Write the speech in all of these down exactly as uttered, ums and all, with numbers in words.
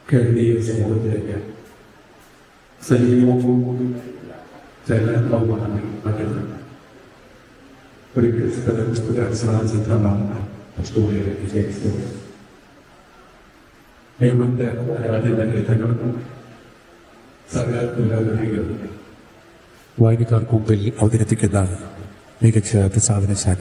കേരളീയ സമൂഹത്തിലേക്ക് സജീവവും ചലനവുമാണ് മറ്റൊന്ന്. ഒരു ചിത്രമാണ് സ്റ്റോറിയെ വിജയിച്ചത്. ഹേമന്ത് രാജ്യങ്ങളും സർക്കാർ വായനക്കാർക്ക് മുമ്പിൽ അവതരിപ്പിക്കുന്ന മികച്ച പ്രസാധനശാല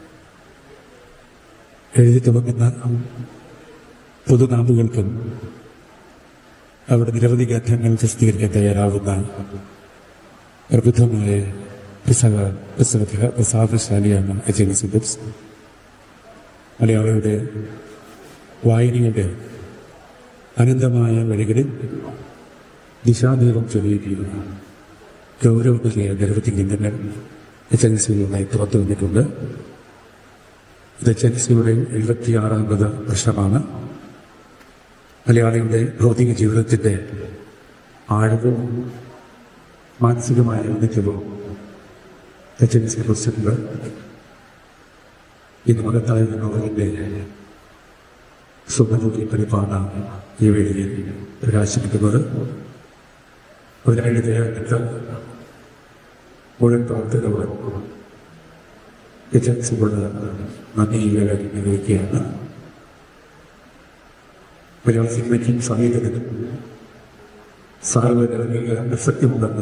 എഴുതി തുടങ്ങുന്ന പൊതുനാമ്പുകൾക്കും അവിടെ നിരവധി ഗ്രന്ഥങ്ങൾ പ്രസിദ്ധീകരിക്കാൻ തയ്യാറാവുന്ന പ്രബുദ്ധമായ പുസ്തക പുസ്തക പ്രസാധനശാലയാണ് എജൻസി ബുക്സ്. മലയാളിയുടെ വായനയുടെ അനന്തമായ വഴികളിൽ ദിശാദീപം ചൊല്ലിയിരിക്കുന്ന ഗൗരവമേറിയ നിരവധി ഗ്രന്ഥങ്ങൾ എജൻസികളുമായി പുറത്തു വന്നിട്ടുണ്ട്. ഇത് എജൻസിയുടെ എഴുപത്തിയാറാമത് വർഷമാണ്. മലയാളിയുടെ ഭൗതിക ജീവിതത്തിൻ്റെ ആഴവും മാനസികമായ ഔന്നത്യവും എജൻസി പ്രസിദ്ധ ഈ മഹത്തായ നോവലിൻ്റെ സുഖനൂരി പരിപാടി ഈ വേദിയിൽ പ്രകാശിപ്പിക്കുന്നത്. അതിനായിട്ട് മുഴുവൻ പ്രവർത്തകരുടെ എജൻസികളുടെ നന്ദി അറിയിക്കുകയാണ്. മലയാള സിനിമയ്ക്കും സംഗീതത്തിനും സാർവജനിക പ്രസക്തിയുണ്ടെന്ന്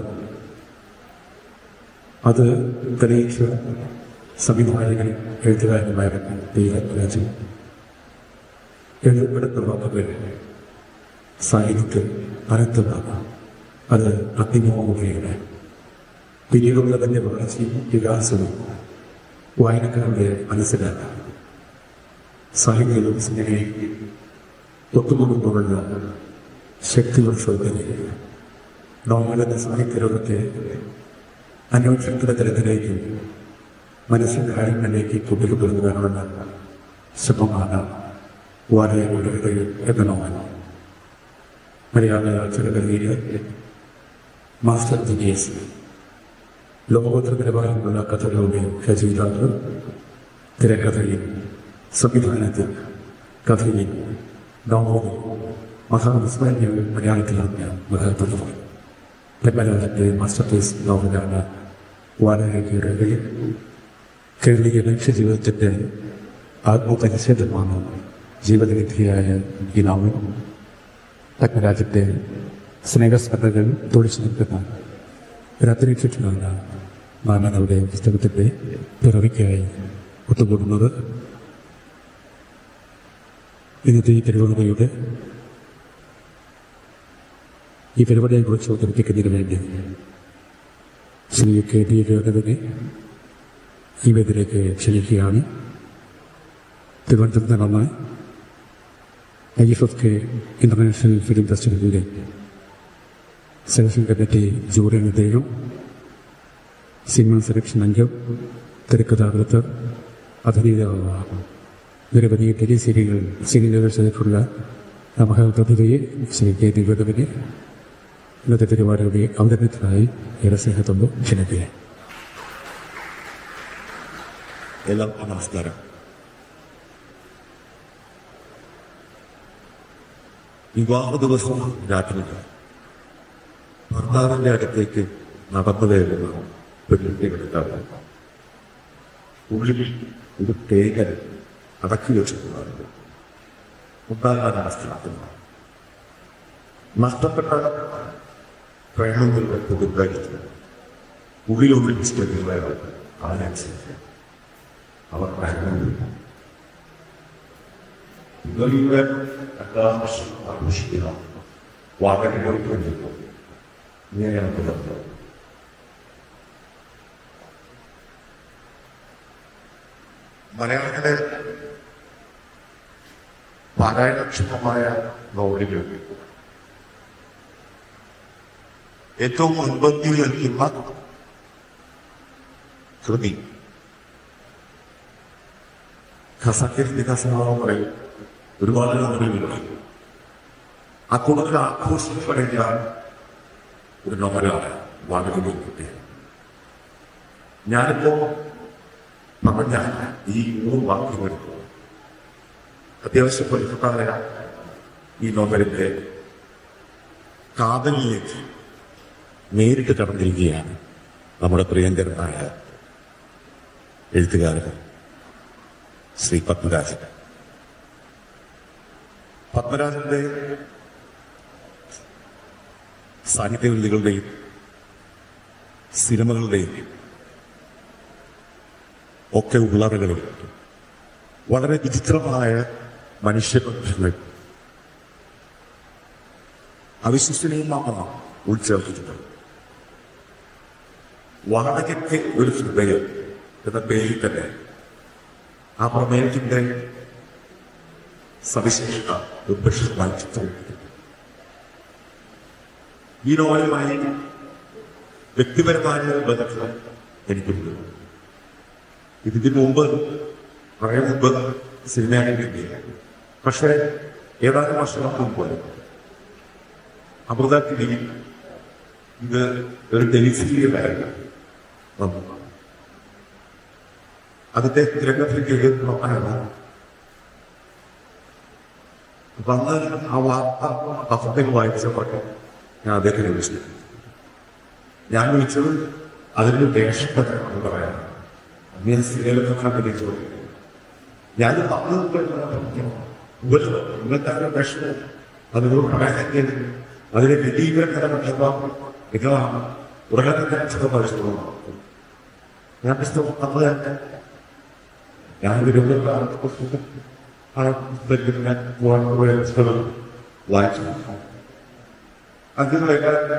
അത് തെളിയിച്ച സംവിധായകൻ എഴുത്തുകാരനുമായിരുന്നു ദൈവരാജൻ. എഴുതപ്പെടുത്തുള്ളവർ സാഹിത്യത്തിൽ അനന്തമാണ്. അത് അഗ്നിമോഹയുടെ പിന്നീടുള്ള തന്നെ വളർച്ചയും വികാസവും വായനക്കാരുടെ മനസ്സിലാണ്. സാഹിത്യവും സിനിമയും ഒത്തുകൊണ്ടുപോകുന്ന ശക്തികൾ സൗകര്യം നോവലെന്ന സാഹിത്യലോകത്തെ അന്വേഷണത്തിന്റെ തലത്തിലേക്ക് മനസ്സിന്റെ കാര്യങ്ങളിലേക്ക് കൊണ്ടുകൊണ്ടുവരാനുള്ള ശ്രമമാണ് വായനയുടെ എന്ന നോവൽ. മലയാള ചലച്ചിത്രത്തിലെ മാസ്റ്റർ ജീനിയസ് ലോകോത്തര നിലവാരമുള്ള കഥകളുടെ രചയിതാക്കൾ തിരക്കഥയിൽ, സംവിധാനത്തിൽ, കഥയിൽ, നോവലിൽ മഹാവിസ്മരണീയവും മലയാളത്തിലാണ് മലയാളത്തിൽ മലയാളത്തിൻ്റെ മാസ്റ്റർ പീസ് നോവലാണ് വായനയുടെ. കേരളീയ മനുഷ്യ ജീവിതത്തിൻ്റെ ആത്മപരിച്ഛേദമാണ് ജീവിതവിധിയായ ഈ നോവൽ. തക്കരാജ്യത്തെ സ്നേഹസ്പർദ്ധകൾ തുടിച്ചു നിൽക്കുന്ന ഒരന്തരീക്ഷത്തിലാണ് മാനവരുടെ പുസ്തകത്തിൻ്റെ പിറവിക്കായി ഒത്തുകൂടുന്നത്. ഇന്നത്തെ ഈ പരിപാടിയുടെ ഈ പരിപാടിയെക്കുറിച്ച് അവതരിപ്പിക്കുന്നതിന് വേണ്ടി ശ്രീ കെ ടി ഗൗരവനെ ഈ വേദിയിലേക്ക് ക്ഷണിക്കുകയാണ്. തിരുവനന്തപുരത്ത് നടന്ന I F F K international film ഫെസ്റ്റിവലിലെ സെലക്ഷൻ കമ്മിറ്റി ജൂറി നിർദ്ദേശം, സിനിമ സെലക്ഷൻ അംഗം, തിരക്കഥാകൃത്ത്, അഭിനേതാവ്, നിരവധി ടെലി സീരിയൽ സീരിയലുകൾ ചെയ്തിട്ടുള്ള മഹാപ്രതിഭയെ ശ്രീ കെ ദിവ്യതവിനെ ഇന്നത്തെ പരിപാടിയുടെ അവതരണത്തിനായി ഏറെ സ്നേഹത്തോട് ക്ഷണിക്കുക. എല്ലാവർക്കും നമസ്കാരം. വിവാഹ ദിവസം രാത്രി ഭർത്താവിന്റെ അടുത്തേക്ക് നടന്നു വരുന്ന പെൺകുട്ടികളുണ്ടാവും. ഉള്ളിൽ ഒരു തേങ്ങൽ അടക്കി വെച്ചിട്ടുണ്ടാകും. ഉണ്ടാകാനാണ് സ്ഥലത്തുന്നത്. നഷ്ടപ്പെട്ട പ്രേമങ്ങളുടെ പുതുക്കാരിക്കും ഉള്ളിലുള്ളിൽ സ്ഥിതികളാണ്. അതിനനുസരിച്ച് അവർ പ്രേമങ്ങളില്ല. ഇവരുടെ അക്കാദർശം ആഘോഷിക്കണം. വളരെ പോയിക്കൊണ്ടിരിക്കും. ഇങ്ങനെയാണ് പുലർത്തുന്നത്. മലയാളികളെ പാരായണക്ഷമമായ നോവലുകൾ ഏറ്റവും മുൻപന്തിയിൽ നിൽക്കുന്ന കൃതി ഖസാക്കിന്റെ വികാസമാണെന്ന് പറയും. ഒരുപാട് നോവലുകളുണ്ട്. ആ കൂടുതൽ ആഘോഷിക്കപ്പെടേണ്ട ഒരു നോവലാണ് വാനരങ്ങൾ കുട്ടി. ഞാനിപ്പോ പറഞ്ഞ ഈ മൂന്ന് വാക്കുകൾ അത്യാവശ്യം പരിചയമായ ഈ നോവലിന്റെ കാതലിലേക്ക് നേരിട്ട് കടന്നിരിക്കുകയാണ് നമ്മുടെ പ്രിയങ്കരനായ എഴുത്തുകാരൻ ശ്രീ പത്മരാജൻ. പത്മരാജന്റെ സാഹിത്യകൃതികളുടെയും സിനിമകളുടെയും ഒക്കെ ഉള്ളറകളിൽ വളരെ വിചിത്രമായ മനുഷ്യബന്ധങ്ങൾ അവിശ്വസനീയമാണ് ഉൾച്ചേർത്തിട്ടുണ്ട്. വാടകയ്ക്ക് ഒരു ഹൃദയം എന്ന പേരിൽ തന്നെ ആ പ്രമേയത്തിന്റെ സവിശേഷത നിർദ്ദിഷ്ടമായി ചിത്രീകരിക്കുന്നു. ഈ നോവലുമായി വ്യക്തിപരമായ ബന്ധത്തിൽ എനിക്കുണ്ട്. ഇതിന് മുമ്പ് വളരെ മുമ്പ് സിനിമയാണെങ്കിൽ പക്ഷേ ഏതാനും വർഷങ്ങൾക്ക് മുമ്പ് അമൃത ടി വി ഇത് ഒരു ടെലിസീരിയലായിരുന്നു വന്നു. അതിന്റെ തിരക്കഥയ്ക്ക് നോക്കാനാണ് വന്ന് ആ വാർത്ത പത്രത്തിൽ വായിച്ചപ്പോൾ ഞാൻ അദ്ദേഹത്തിനെ വിളിച്ചു. ഞാൻ വിളിച്ചത് അതിന്റെ ദേഷ്യപ്പെട്ട എന്ന് പറയാം. ഞാൻ സീരിയലൊക്കെ കണ്ടിരിച്ചു. ഞാൻ ഇന്നത്തെ പ്രശ്നം അതിനോട് പറയാൻ അതിന്റെ വിധീകരണം ഇതാണ് ഉടനെ പുസ്തകം വായിച്ചു. ഞാൻ പുസ്തകം അന്ന് തന്നെ ഞാൻ തിരുവനന്തപുരം പുസ്തകം പുസ്തകം വായിച്ചു. അതിന്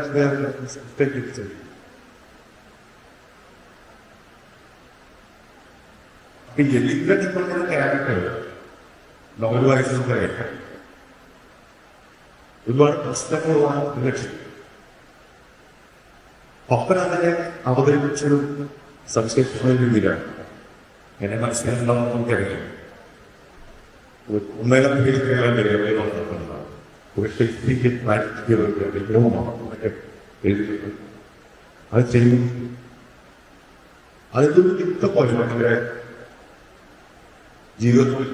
ക്യാരക്ടർ നോവൽ വായിച്ചത് ഒരുപാട് പുസ്തകങ്ങളുമാണ് ലക്ഷ്യം. ഒപ്പനതിനെ അവതരിപ്പിച്ചൊരു സവിശേഷമായ രീതിയിലാണ് എന്നെ മനസ്സിലാക്കണമെന്ന് നമുക്കറിയാം. ഒന്നേരം അത് ചെയ്യും. അതിന്റെ പോലെ നമ്മുടെ ജീവിതത്തിൽ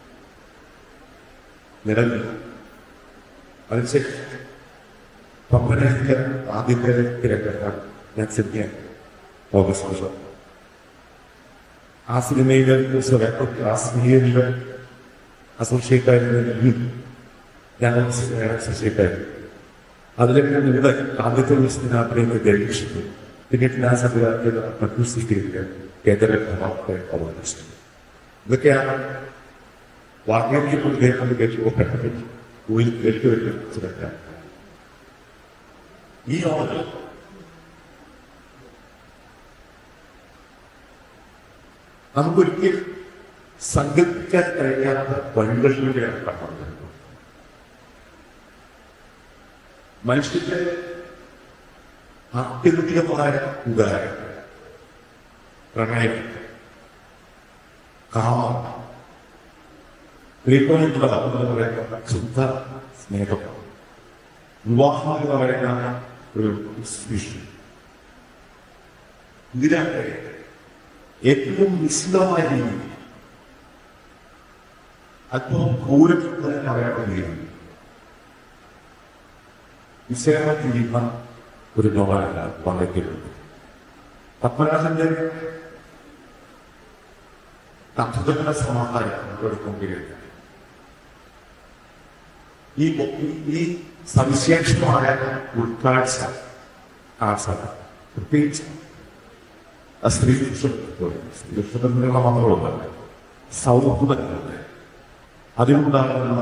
നിലനിൽക്കും. അതിനുശേഷം പമ്പനത്തിന്റെ ആദ്യത്തെ തിരക്കഥ ഞാൻ സിനിമ ഓഗസ്റ്റ് ആ സിനിമയിലെ ആ സിനിമയിലെ അസോസിയേറ്റ് ആയിരുന്നു ഞാൻ അസോസിയേറ്റ് ആയിരുന്നു. അതിലൊക്കെ നിങ്ങളുടെ ആദ്യത്തെ ദിവസത്തിനകത്തേക്ക് ധരിപ്പിച്ചിട്ടു. പിന്നീട് ഞാൻ സംവിധാനത്തിൽ മറ്റു സൃഷ്ടിക്കുക കേന്ദ്ര അവതരിപ്പിച്ചു. ഇതൊക്കെയാണ് വാർത്തയ്ക്ക് കേട്ടുവെക്കാൻ ഈ നോവൽ നമുക്കൊരിക്കലും സങ്കല്പിക്കാൻ കഴിയാത്ത വഴികളിലൂടെയാണ് കടന്നത്. മനുഷ്യന്റെ അത്യന്തികമായ ഉദാഹരണം പ്രണയം, കാമം, സ്ത്രീകളോടുള്ള പറയുന്ന ശുദ്ധ സ്നേഹം, വിവാഹം എന്ന് പറയുന്ന ഒരു വിഷയം, ഇതിനൊക്കെ ഏറ്റവും വിശദമായ രീതിയിൽ അല്പം ക്രൂരമായി പറയപ്പെടുകയാണ് വിശകലനം ചെയ്യുന്ന ഒരു നോവലല്ല വന്നിട്ടുണ്ട്. പത്മനാഭന്റെ തത്വങ്ങളുടെ സമാഹാരം എടുക്കൊണ്ടിരിക്കുക. ഈ ഈ സവിശേഷമായ ഉൾക്കാഴ്ച ആശാന പ്രത്യേകിച്ച് സ്ത്രീ പുരുഷന്മാരുടെ മാത്രമല്ല സൗഹൃദങ്ങളുണ്ട്. അതിലുണ്ടാകുന്ന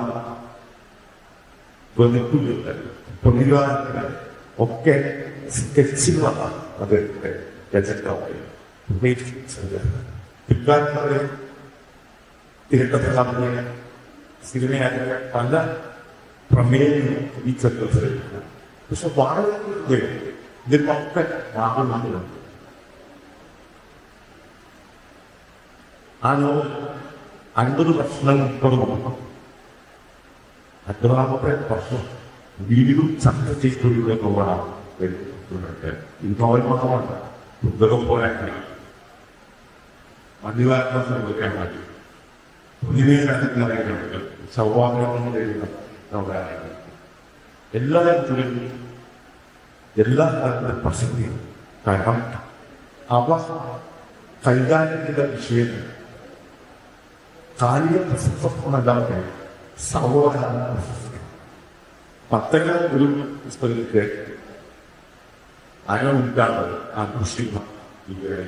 വെളുപ്പുകൾ പ്രതികാരങ്ങൾ ഒക്കെ സ്കെച്ചുകളാണ് അദ്ദേഹത്തെ രചനമായി പിൽക്കാലത്തെ തിരക്കഥ സിനിമയായ പല പ്രമേയങ്ങളും ഈ ചരിത്രത്തിലുണ്ട്. പക്ഷെ വളരെ ഇതിനൊക്കെ മാറ്റങ്ങളുണ്ട്. ആ നോവൽ അൻപത് വർഷങ്ങൾ മുപ്പത് അൻപതാമത്തെ വർഷം വീണ്ടും ചർച്ച ചെയ്തിട്ടുള്ള നോവലാണ് ഈ നോവൽ മാത്രമല്ല പുസ്തകം പോലെ മഞ്ഞുകാലം വെക്കാൻ വേണ്ടി പുതിയ സൗഹാർദ്ദം എഴുതുന്ന നോവലാണ്. എല്ലാ തരത്തിലും എല്ലാ തരത്തിലും പ്രസക്തിയും. കാരണം അവ കൈകാര്യം ചെയ്ത വിഷയത്തിൽ കാലിക പ്രശസ്തമല്ലാതെ സർവോധാരണ പ്രശസ്തി. പത്തക ഒരു പുസ്തകത്തിലേക്ക് അനവുണ്ടാണ് ആഘോഷിക്കുന്ന ഇവരെ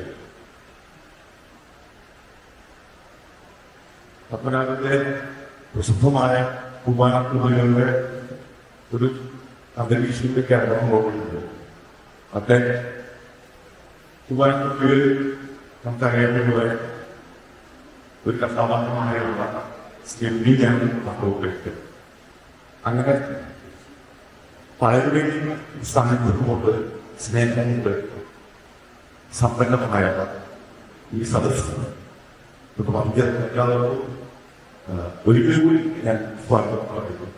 പത്മനാഭന്റെ പ്രസിദ്ധമായ കുമാരങ്ങളുടെ ഒരു അന്തരീക്ഷത്തിലേക്ക് ഇറങ്ങാൻ പോകുന്നത്. മറ്റേ കുമാരക്കുട്ടികൾ നമുക്കറിയാവുന്നതുപോലെ ഒരു കഥാപാത്രമായുള്ള സ്നേഹിക്കാനും പത്രവുമായിട്ട് അങ്ങനെ പലരുടെയും സാന്നിധ്യം കൊണ്ട് സ്നേഹം കൊണ്ട് സമ്പന്നമായ ഈ സദസ്സ് പങ്കെടുക്കാതെ ഒരിക്കലും കൂടി ഞാൻ സ്വാഗതം പറയുന്നു.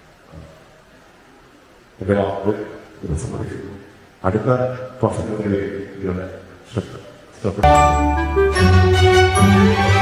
സമർപ്പിക്കുന്നു. അടുത്ത പ്രശ്നങ്ങളിലേക്ക് ശ്രദ്ധ